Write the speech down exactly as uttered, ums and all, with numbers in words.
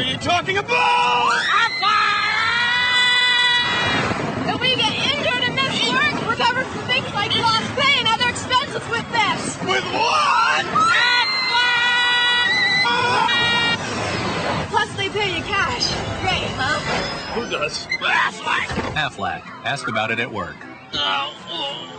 you talking about? If we get injured and miss work, we're covered for things like lost pay and other expenses with this. With what? Plus, they pay you cash. Great, huh? Who does? Aflac. Aflac. Ask about it at work. Oh, oh.